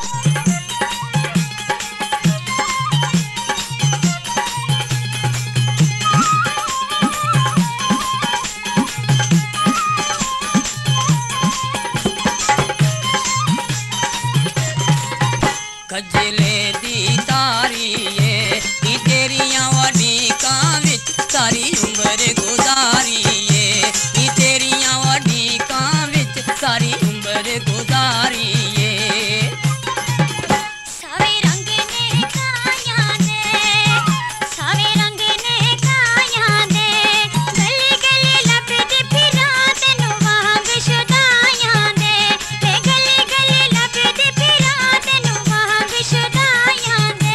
खजले दी तारी ये तेरिया वडीका विच सारी उम्र गुजारी ये तेरिया वडीका विच सारी उम्र गुजारी ये सावे रंग ने काया दे सावे रंग ने काया दे गली गली लपदे फिरा तेनु वांग शुदाया दे वे गली गली लपदे फिरा तेनु वांग शुदाया दे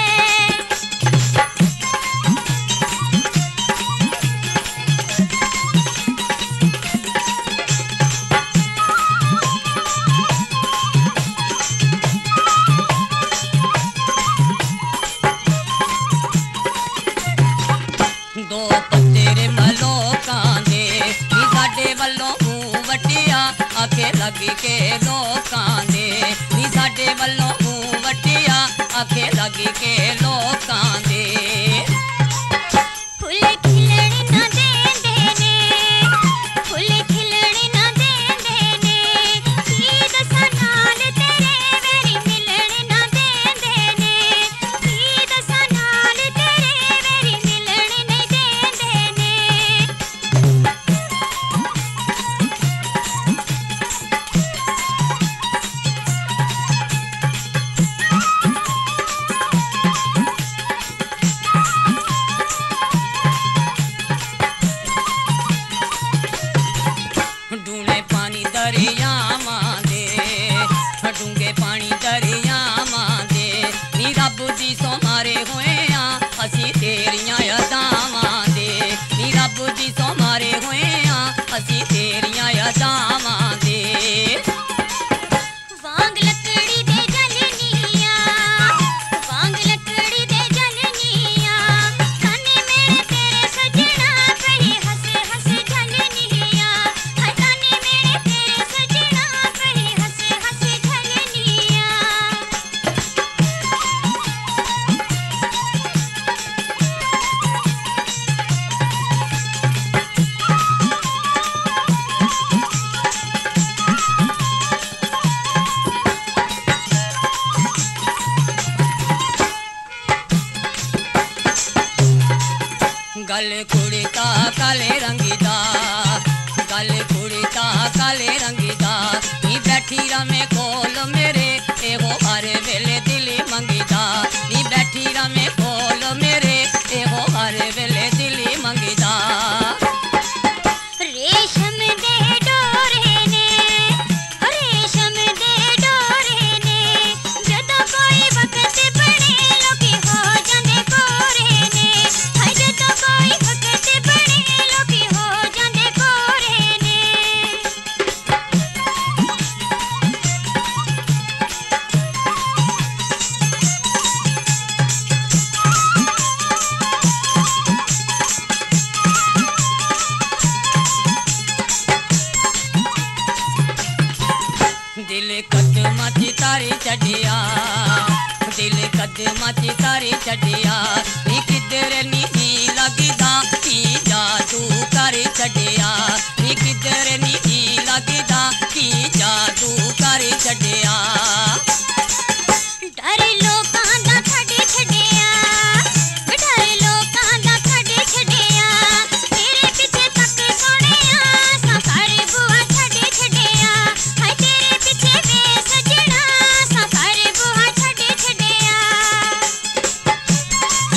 दो पत्तेरे मलोकां दे नी साडे वल्लों मुंह वटिया आखे लगी के लोकां दे नी साडे वल्लों मुंह वटिया आखे लगी के लोकां दे फुल खिलण ना देंदे ने फुल खिलण ना देंदे ने की दसा नाल तेरे वेरी मिलण ना देंदे ने की दसा नाल तेरे वेरी मिलण नहीं देंदे ने डूने पानी दरियावां दे डूंगे पानी दरियावां दे नी रब दी सो मारे होए आ असी तेरियां अदावां दे नी रब दी सो मारे होए आ असी तेरियां अदावां दे वांग लकड़ी दे जलनिया वांग लकड़ी दे जलनिया काने मेरे तेरे सजना कहीं हंस हंस जलनिया काने मेरे तेरे सजना कहीं हंस हंस जलनिया गल कुड़ता काले रंगीदा गल कुड़ता काले रंगीदा नी बैठी रमे कोल मेरे एहो हर वेले दिल मंगीदा नी बैठी रमे कोल मेरे एहो हर वेले दिल मंगीदा रेशम दे डोरे ने रेशम दे डोरे ने जदों कोई वक्त बने लोकी हो जांदे कोरे ने हाय जदों कोई वक्त बने लोकी हो जांदे कोरे ने दिल कदमां च तारी छड्डिया दिल कदमां च तारी छड्डिया नी किधर नी लगदा की जादू कर छड्डिया नी किधर नी लगदा की जादू कर छड्डिया डर लोकां दा छड्ड छड्डिया डर लोकां दा छड्ड छड्डिया तेरे पिछे तक सोहणिया साकर बुआ छड्ड छड्डिया हाय तेरे पिछे वे सजना साकर बुआ छड्ड छड्डिया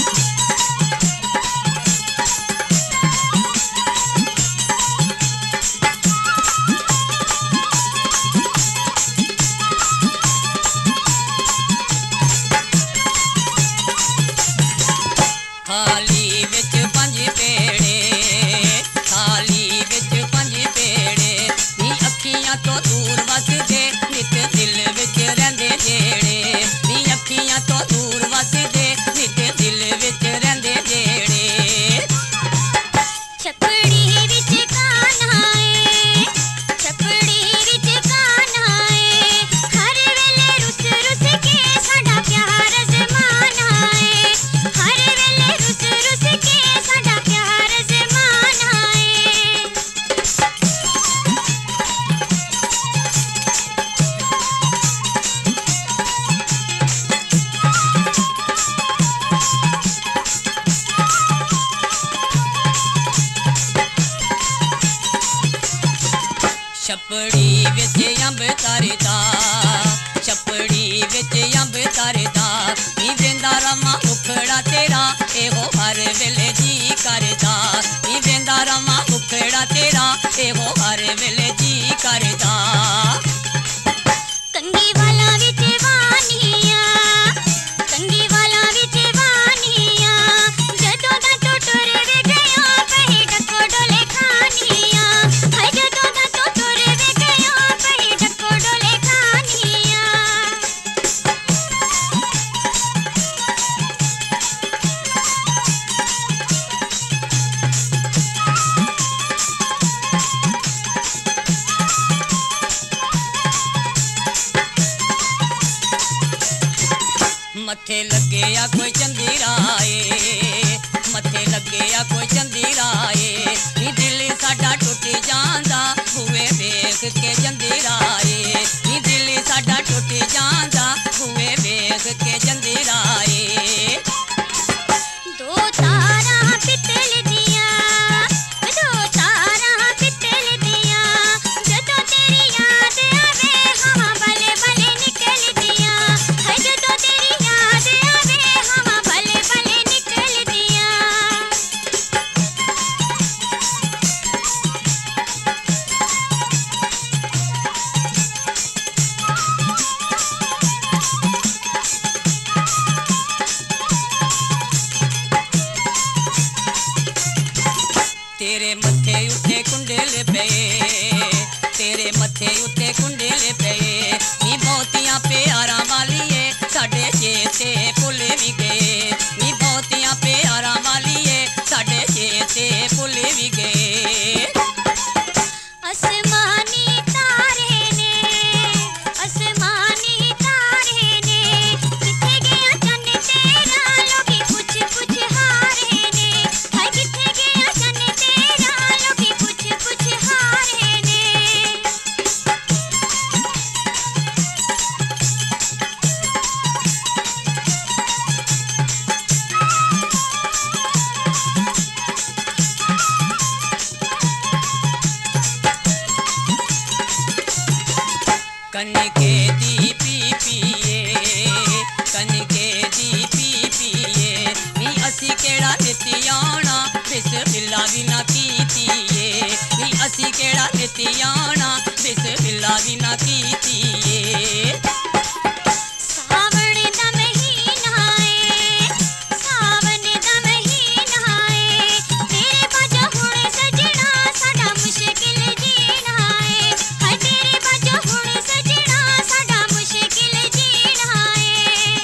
वेले जी करदा नी वेंदा रवां मुखड़ा तेरा एहो हर वेले जी करदा कंगी वाला विच वानिया कंगी वाला विच वानिया जदों दा तो टुर वे गया पही डको डोले खानिया हाय जदों दा तो टुर वे गया पही डको डोले खानिया मथे लगे आ कोई चंदीराए मथे लगे आ कोई चंदीराए नी दिल साडा टुट जांदा हुए वेख के जंदीराए नी दिल साडा टुट जांदा हुए वेख के जंदीराए दो तारा पितल दिया जदों तेरी याद आवे हवा भले भले निकल दिया है जदों तेरी याद आवे हवा भले भले निकल दिया तेरे मथे उते कुंडल पे तेरे मथे उते कुंडल पे नी बहुतियां प्यारा वालिए साडे चेते भुल भी गए नी बहुतियां प्यारा वालिए साडे चेते भुल भी गए आसमानी तारे ने किथे गया चन्न तेरा लोगी पूछ पूछ हारे ने हाय किथे गया चन्न तेरा लोगी पूछ पूछ हारे ने कनके दी पी पिए कनके दी पी पिए नी असी केड़ा निती आना बिस्मिल्लाह भी ना कीतीए नी असी केड़ा निती आना बिस्मिल्लाह भी ना कीतीए सावन दा महीना है तेरे बाजो हुण सजना साडा मुश्किल जीना है हाय तेरे बाजो हुण सजना साडा मुश्किल जीना है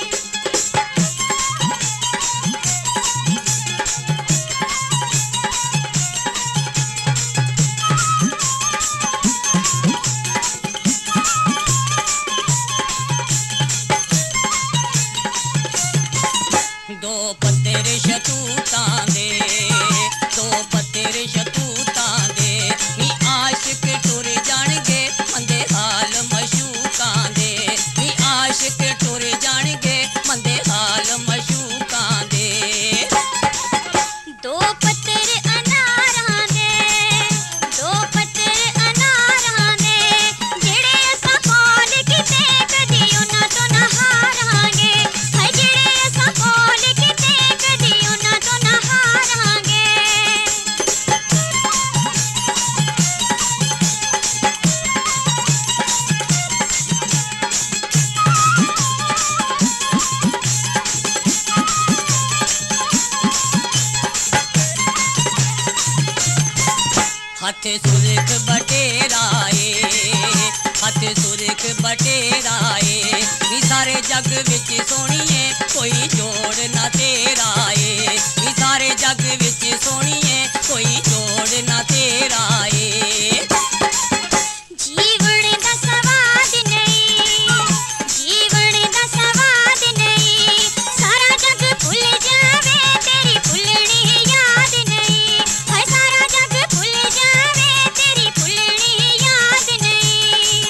दो पत्तर शतूतां दे दो पत्तर शतूतां दे नी आशिक टुर जाणगे मंदे हाल मशूकां दे नी आशिक टुर जाणगे मंदे हाल मशूकां दे दो पत्तर अनारां दे जेड़े असां कोल किते कदी उन्हां तो ना हारांगे हाय जेड़े असां कोल किते कदी उन्हां तो ना हारांगे हथ सुरख बटेराए हथ सुरख बटेराए नी सारे जग विच सोहणीए कोई जोड़ ना तेरा ए नी सारे जग विच सोहणीए कोई जोड़ ना तेरा ए जीवण दा स्वाद नहीं सारा जग भुल जावे तेरी भुलनी याद नहीं हाय सारा जग भुल जावे तेरी भुलनी याद नहीं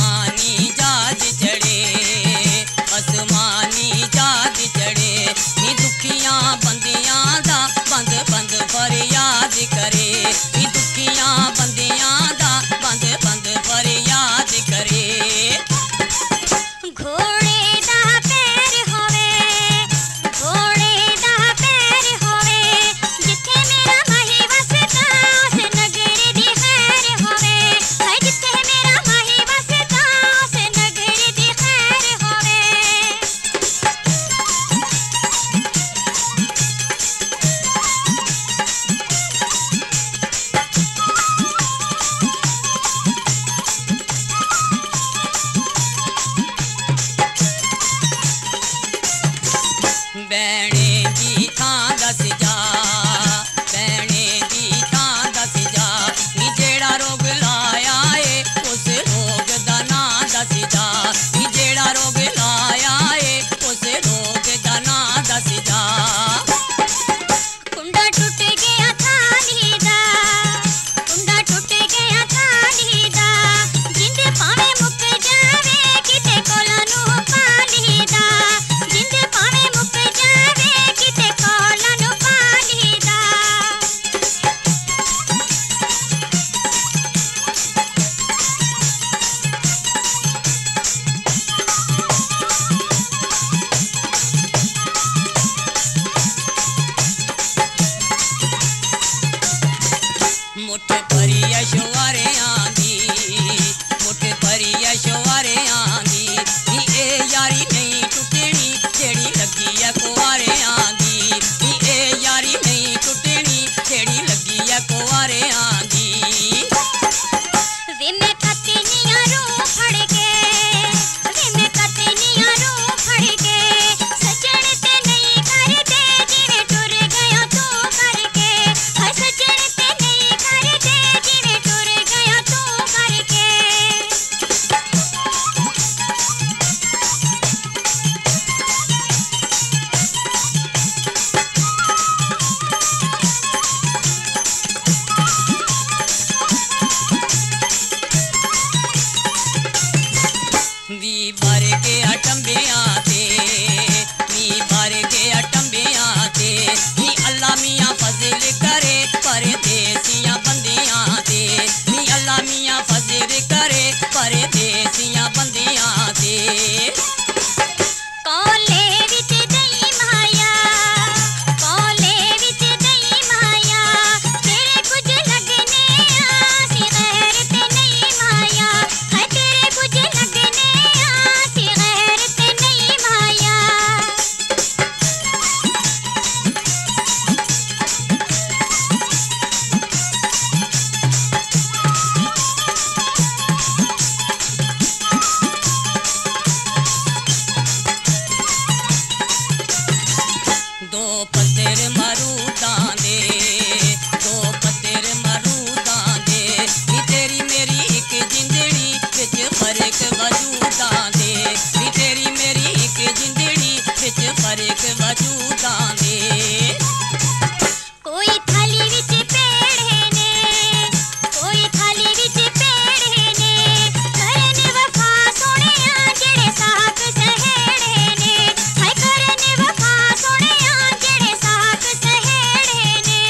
आसमानी जाद चढ़े आसमानी जाद चढ़े नी वी भर के अटंबियां ते वी भर के अटंबियां ते नी अल्लाह मियां फजल करे परदेसियां बंदियां ते नी अल्लाह मियां फजल करे परदेसियां बंदियां ते कोले विच दई माया कोले विच दई माया तेरे कुछ लगने आसी गैर ते नहीं माया है तेरे कुछ लगने आसी गैर ते नहीं माया दो पत्तर मरूदां दे दो पत्तर मरूदां दे नी तेरी मेरी एक जिंदड़ी विच फर्क वजूदां दे नी तेरी मेरी एक जिंदड़ी विच फर्क वजूदां दे कोई थाली विच पेड़े ने कोई थाली विच पेड़े ने करन वफा सोहणिया जेड़े साथ सहेड़े ने हाय करन वफा सोहणिया जेड़े साथ सहेड़े ने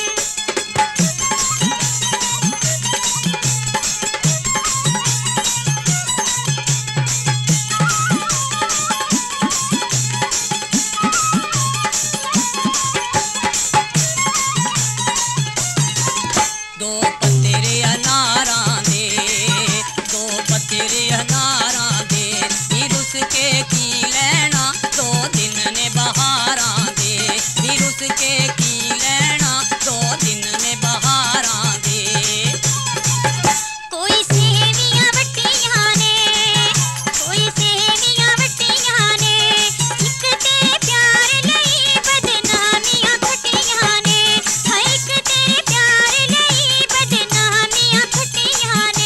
दो पत्तर अनारां दे दो पत्तर अनारां दे नी रुस के की लैना दो दिन ने बहारां दे नी रुस के की लैना दो दिन ने बहारां दे कोई सेवियां वट्टियां ने कोई सेवियां वट्टियां ने इक तेरे प्यार लई बदनामियां खट्टियां ने हाय इक तेरे प्यार लई बदनामियां खट्टियां ने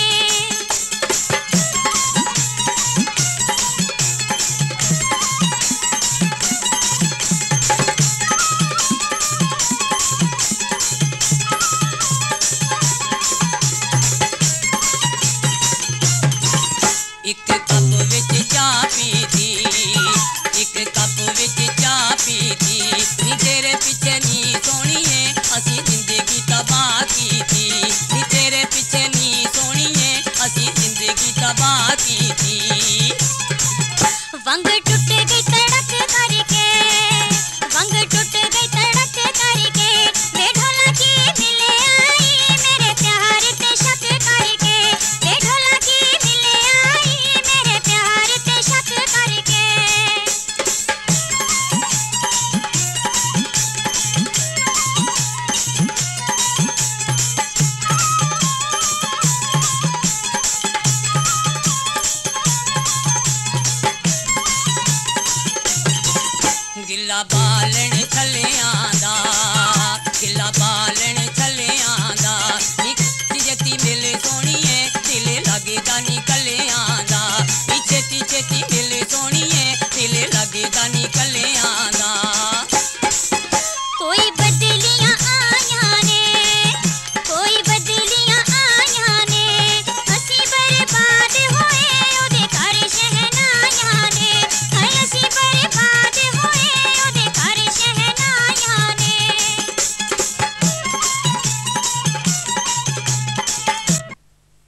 एक कप विच चाह पीती एक कप विच चाह पीती नी तेरे पिछे नी सोहणिए असी जिंदगी तबाह कीती नी तेरे पिछे नी सोहणिए असी जिंदगी तबाह कीती वंग टूट गई तड़क करके वंग टूट गई तड़क करके वे ढोलकी मिले आई मेरे प्यार ते शक करके वे ढोलकी मिले आई मेरे प्यार ते शक करके गिला बालन छलियां दा गिला बालन छलियां दा नी जती मिल सोहणिए दिल लगदा